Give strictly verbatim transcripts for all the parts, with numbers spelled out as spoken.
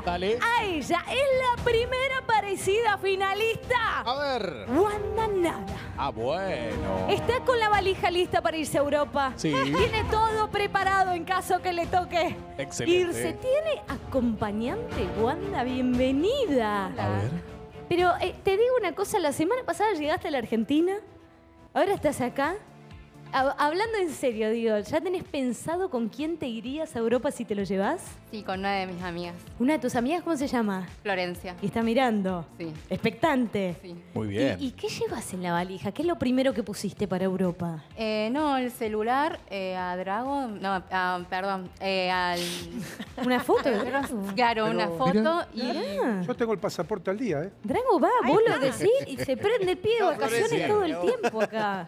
Dale. a ella. Es la primera parecida finalista. A ver. Wanda Nara. Ah, bueno. Está con la valija lista para irse a Europa. Sí. Tiene todo preparado en caso que le toque Excelente. irse. Tiene acompañante. Wanda, bienvenida. A ver. Pero eh, te digo una cosa, la semana pasada llegaste a la Argentina, ahora estás acá. Ha- hablando en serio, digo, ¿ya tenés pensado con quién te irías a Europa si te lo llevas? Sí, con una de mis amigas, Una de tus amigas, ¿cómo se llama? Florencia. Y está mirando. Sí. Expectante. Sí. Muy bien. ¿Y, y qué llevas en la valija? ¿Qué es lo primero que pusiste para Europa? Eh, no, el celular eh, a Drago, no, a- perdón, eh, al... ¿Una foto de Drago? Claro, una foto Mirá. y... Mirá. Yo tengo el pasaporte al día, ¿eh? Drago va, vos lo decís y se prende el pie de vacaciones Florencia. todo el tiempo acá.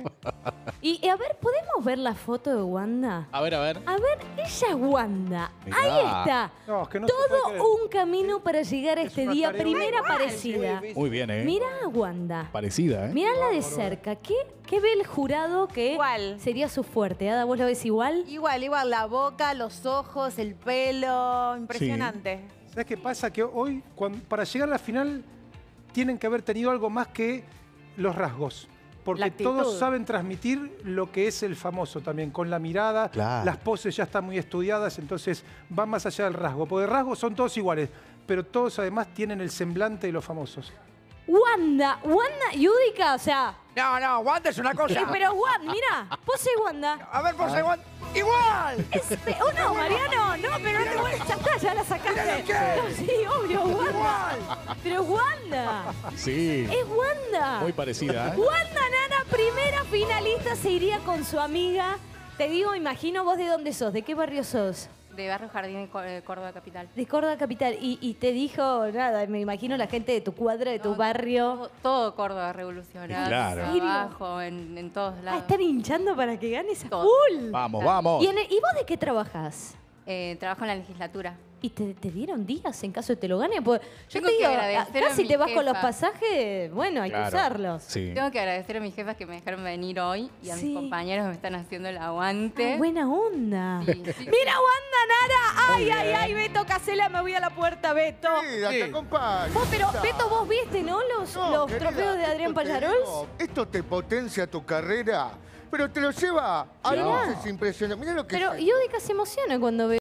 Y eh, a ver, ¿podemos ver la foto de Wanda? A ver, a ver. A ver, ella es Wanda. Mirá. Ahí está. No, es que no se puede Todo creer. un camino para llegar a Es este una día. tarea Primera igual. parecida. Muy bien, ¿eh? Mira a Wanda. Parecida, ¿eh? Mírala de cerca. ¿Qué, ¿Qué ve el jurado que Igual. sería su fuerte? Ada, ¿vos lo ves igual? Igual, igual, la boca, los ojos, el pelo, impresionante. ¿Sabes qué pasa? Que hoy, cuando- para llegar a la final, tienen que haber tenido algo más que los rasgos. La Porque actitud. todos saben transmitir lo que es el famoso también, con la mirada, Claro. las poses ya están muy estudiadas, entonces van más allá del rasgo. Porque rasgos son todos iguales, pero todos además tienen el semblante de los famosos. Wanda, Wanda Yudica, o sea. No, no, Wanda es una eh, cosa. pero Wanda, mira, pose Wanda. A ver, por segundo. ¡Igual! Es, pe- oh, no, Mariano, no, pero no te vuelves, ya está, ya la sacaste. Mira lo No, sí, obvio, Wanda. Pero Wanda, Sí. es Wanda. Muy parecida, ¿eh? Wanda Nara, primera finalista, se iría con su amiga. Te digo, imagino vos de dónde sos, de qué barrio sos. De Barrio Jardín de Có- de Córdoba Capital. De Córdoba Capital. Y, y te dijo, nada, me imagino la gente de tu cuadra, de tu No, barrio. Todo, todo Córdoba revolucionario. Claro. Abajo, en, en todos Ah, lados. están hinchando para que ganes a Todo. full. Vamos, vamos. ¿Y, en el- ¿Y vos de qué trabajás? Eh, trabajo en la legislatura. ¿Y te, te dieron días en caso de te lo gane? Pues yo Tengo te que digo, agradecer acá a si mi te vas con los jefa. pasajes, bueno, hay que Claro. usarlos. Sí. Tengo que agradecer a mis jefas que me dejaron venir hoy y a Sí. mis compañeros que me están haciendo el aguante. Ah, buena onda. Sí, sí. Mira, Wanda Nara. Ay, ay, ay, Beto Casela, me voy a la puerta, Beto. Querida, te acompaño. Vos, pero, Está. Beto, vos viste, ¿no? Los, No, los querida, trofeos de Adrián esto te Pallarols. digo, Esto te potencia tu carrera, pero te lo lleva a Mirá. luces impresionantes. Mirá lo que Pero es Yudica se emociona cuando ve